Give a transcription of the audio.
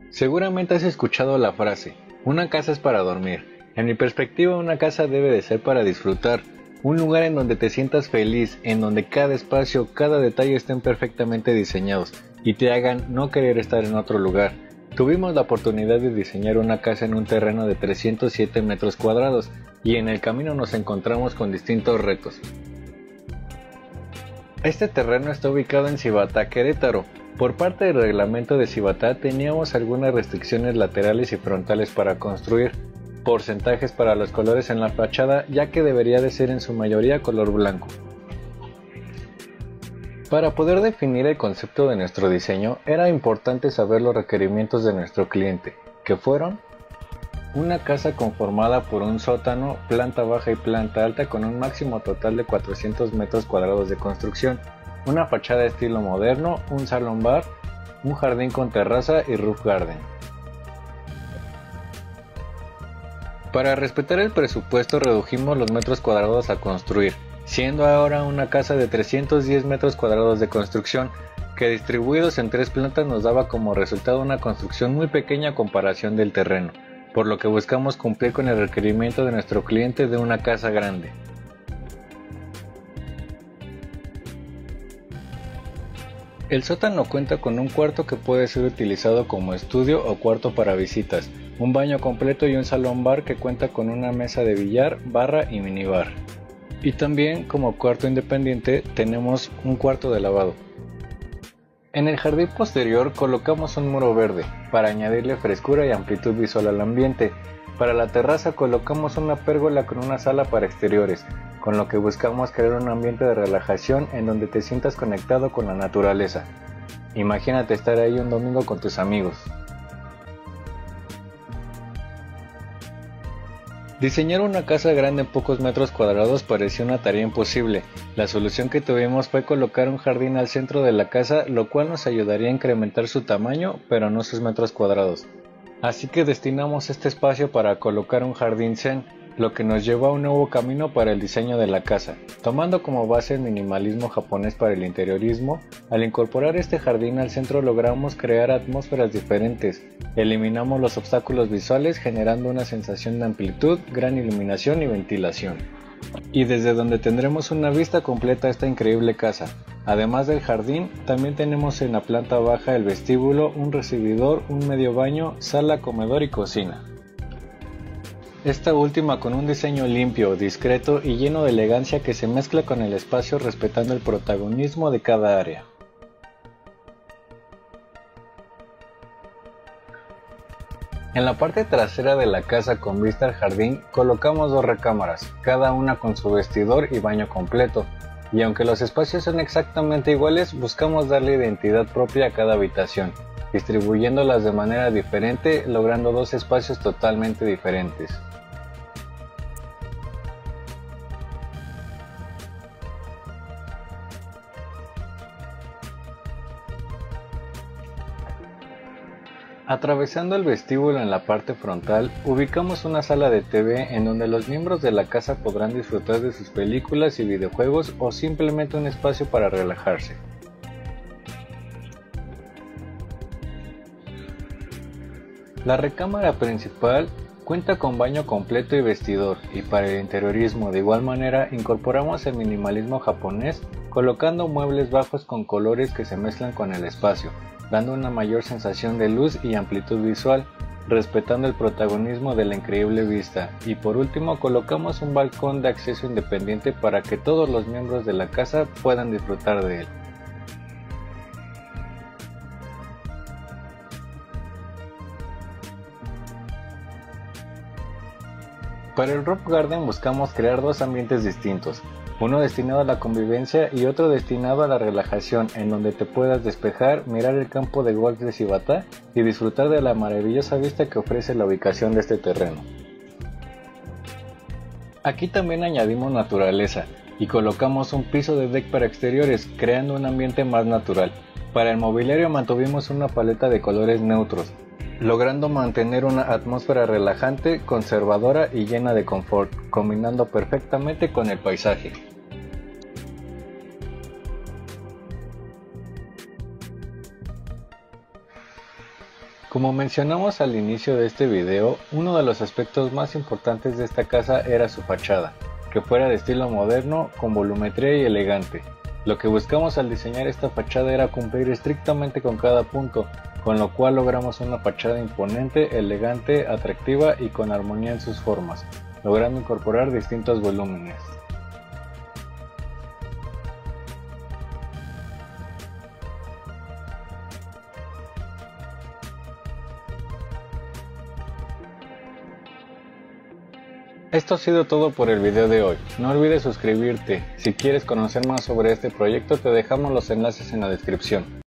Seguramente has escuchado la frase, una casa es para dormir. En mi perspectiva, una casa debe de ser para disfrutar, un lugar en donde te sientas feliz, en donde cada espacio, cada detalle estén perfectamente diseñados y te hagan no querer estar en otro lugar. Tuvimos la oportunidad de diseñar una casa en un terreno de 307 metros cuadrados y en el camino nos encontramos con distintos retos. Este terreno está ubicado en Cibatá, Querétaro. Por parte del reglamento de Cibatá teníamos algunas restricciones laterales y frontales para construir, porcentajes para los colores en la fachada, ya que debería de ser en su mayoría color blanco. Para poder definir el concepto de nuestro diseño, era importante saber los requerimientos de nuestro cliente, que fueron una casa conformada por un sótano, planta baja y planta alta con un máximo total de 400 metros cuadrados de construcción, una fachada estilo moderno, un salón bar, un jardín con terraza y roof garden. Para respetar el presupuesto redujimos los metros cuadrados a construir, siendo ahora una casa de 310 metros cuadrados de construcción, que distribuidos en 3 plantas nos daba como resultado una construcción muy pequeña a comparación del terreno, por lo que buscamos cumplir con el requerimiento de nuestro cliente de una casa grande. El sótano cuenta con un cuarto que puede ser utilizado como estudio o cuarto para visitas, un baño completo y un salón bar que cuenta con una mesa de billar, barra y minibar. Y también como cuarto independiente tenemos un cuarto de lavado. En el jardín posterior colocamos un muro verde para añadirle frescura y amplitud visual al ambiente. Para la terraza colocamos una pérgola con una sala para exteriores, con lo que buscamos crear un ambiente de relajación en donde te sientas conectado con la naturaleza. Imagínate estar ahí un domingo con tus amigos. Diseñar una casa grande en pocos metros cuadrados parecía una tarea imposible. La solución que tuvimos fue colocar un jardín al centro de la casa, lo cual nos ayudaría a incrementar su tamaño, pero no sus metros cuadrados. Así que destinamos este espacio para colocar un jardín zen, lo que nos llevó a un nuevo camino para el diseño de la casa. Tomando como base el minimalismo japonés para el interiorismo, al incorporar este jardín al centro logramos crear atmósferas diferentes. Eliminamos los obstáculos visuales generando una sensación de amplitud, gran iluminación y ventilación. Y desde donde tendremos una vista completa a esta increíble casa. Además del jardín, también tenemos en la planta baja el vestíbulo, un recibidor, un medio baño, sala, comedor y cocina. Esta última con un diseño limpio, discreto y lleno de elegancia que se mezcla con el espacio respetando el protagonismo de cada área. En la parte trasera de la casa con vista al jardín colocamos 2 recámaras, cada una con su vestidor y baño completo, y aunque los espacios son exactamente iguales, buscamos darle identidad propia a cada habitación, distribuyéndolas de manera diferente, logrando 2 espacios totalmente diferentes. Atravesando el vestíbulo en la parte frontal, ubicamos una sala de TV en donde los miembros de la casa podrán disfrutar de sus películas y videojuegos o simplemente un espacio para relajarse. La recámara principal cuenta con baño completo y vestidor, y para el interiorismo de igual manera incorporamos el minimalismo japonés colocando muebles bajos con colores que se mezclan con el espacio, dando una mayor sensación de luz y amplitud visual, respetando el protagonismo de la increíble vista, y por último colocamos un balcón de acceso independiente para que todos los miembros de la casa puedan disfrutar de él. Para el Roof Garden buscamos crear 2 ambientes distintos, uno destinado a la convivencia y otro destinado a la relajación, en donde te puedas despejar, mirar el campo de golf de Cibatá y disfrutar de la maravillosa vista que ofrece la ubicación de este terreno. Aquí también añadimos naturaleza y colocamos un piso de deck para exteriores, creando un ambiente más natural. Para el mobiliario mantuvimos una paleta de colores neutros, logrando mantener una atmósfera relajante, conservadora y llena de confort, combinando perfectamente con el paisaje. Como mencionamos al inicio de este video, uno de los aspectos más importantes de esta casa era su fachada, que fuera de estilo moderno, con volumetría y elegante. Lo que buscamos al diseñar esta fachada era cumplir estrictamente con cada punto, con lo cual logramos una fachada imponente, elegante, atractiva y con armonía en sus formas, logrando incorporar distintos volúmenes. Esto ha sido todo por el video de hoy. No olvides suscribirte. Si quieres conocer más sobre este proyecto, te dejamos los enlaces en la descripción.